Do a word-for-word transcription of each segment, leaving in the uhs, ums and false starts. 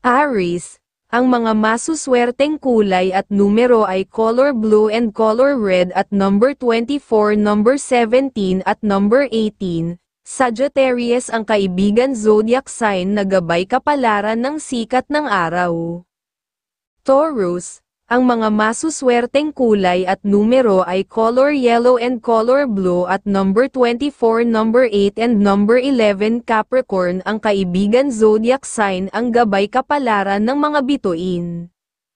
Aries, ang mga masuswerteng kulay at numero ay color blue and color red at number twenty-four, number seventeen at number eighteen. Sagittarius, ang kaibigan zodiac sign na gabay kapalaran ng sikat ng araw. Taurus, ang mga masuswerteng kulay at numero ay color yellow and color blue at number twenty-four, number eight and number eleven. Capricorn, ang kaibigan zodiac sign ang gabay kapalaran ng mga bituin.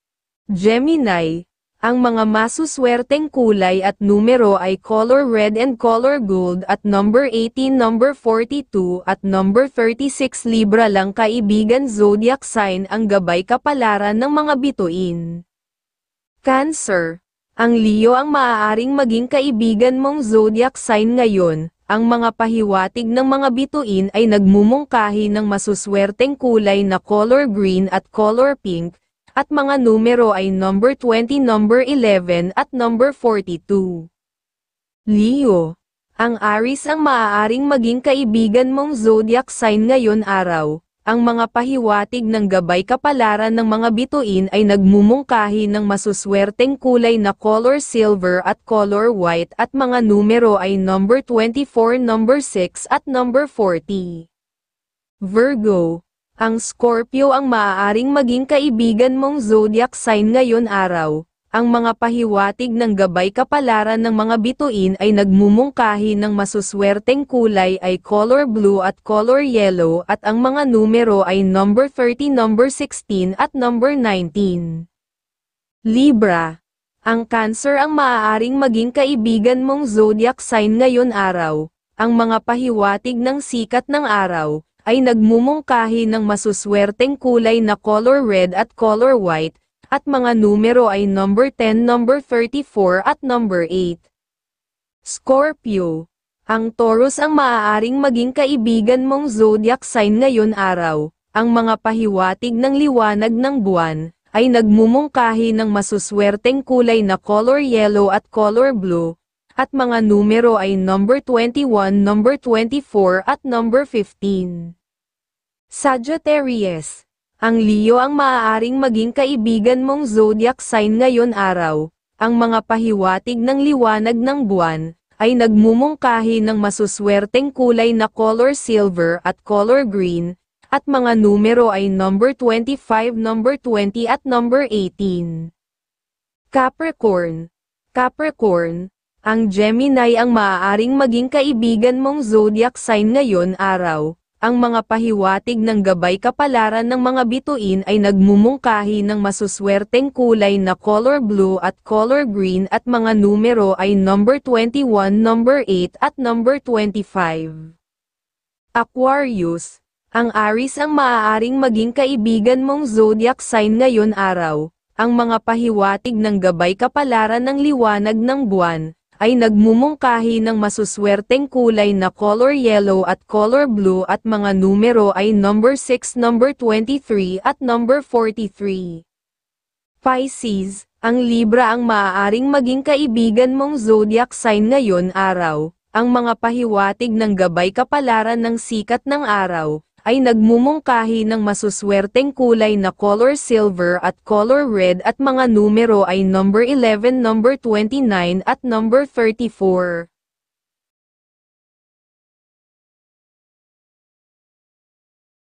Gemini, ang mga masuswerteng kulay at numero ay color red and color gold at number eighteen, number forty-two at number thirty-six. Libra, lang kaibigan zodiac sign ang gabay kapalaran ng mga bituin. Cancer, ang Leo ang maaaring maging kaibigan mong zodiac sign ngayon. Ang mga pahiwatig ng mga bituin ay nagmumungkahi ng masuswerteng kulay na color green at color pink, at mga numero ay number twenty, number eleven at number forty-two. Leo, ang Aries ang maaaring maging kaibigan mong zodiac sign ngayon araw. Ang mga pahiwatig ng gabay kapalaran ng mga bituin ay nagmumungkahi ng masuswerteng kulay na color silver at color white at mga numero ay number twenty-four, number six at number forty. Virgo, ang Scorpio ang maaaring maging kaibigan mong zodiac sign ngayon araw. Ang mga pahiwatig ng gabay kapalaran ng mga bituin ay nagmumungkahi ng masuswerteng kulay ay color blue at color yellow at ang mga numero ay number thirty, number sixteen at number nineteen. Libra, ang Cancer ang maaaring maging kaibigan mong zodiac sign ngayon araw. Ang mga pahiwatig ng sikat ng araw ay nagmumungkahi ng masuswerteng kulay na color red at color white, at mga numero ay number ten, number thirty-four at number eight. Scorpio, ang Taurus ang maaaring maging kaibigan mong zodiac sign ngayon araw. Ang mga pahiwatig ng liwanag ng buwan ay nagmumungkahi ng masuswerteng kulay na color yellow at color blue, at mga numero ay number twenty-one, number twenty-four at number fifteen. Sagittarius, ang Leo ang maaaring maging kaibigan mong zodiac sign ngayon araw. Ang mga pahiwatig ng liwanag ng buwan ay nagmumungkahi ng masuswerteng kulay na color silver at color green, at mga numero ay number twenty-five, number twenty at number eighteen. Capricorn, Capricorn, ang Gemini ang maaaring maging kaibigan mong zodiac sign ngayon araw. Ang mga pahiwatig ng gabay kapalaran ng mga bituin ay nagmumungkahi ng masuswerteng kulay na color blue at color green at mga numero ay number twenty-one, number eight at number twenty-five. Aquarius, ang Aries ang maaaring maging kaibigan mong zodiac sign ngayon araw. Ang mga pahiwatig ng gabay kapalaran ng liwanag ng buwan ay nagmumungkahi ng masuswerteng kulay na color yellow at color blue at mga numero ay number six, number twenty-three at number forty-three. Pisces, ang Libra ang maaaring maging kaibigan mong zodiac sign ngayon araw. Ang mga pahiwatig ng gabay kapalaran ng sikat ng araw ay nagmumungkahi ng masuswerteng kulay na color silver at color red at mga numero ay number eleven, number twenty-nine at number thirty-four.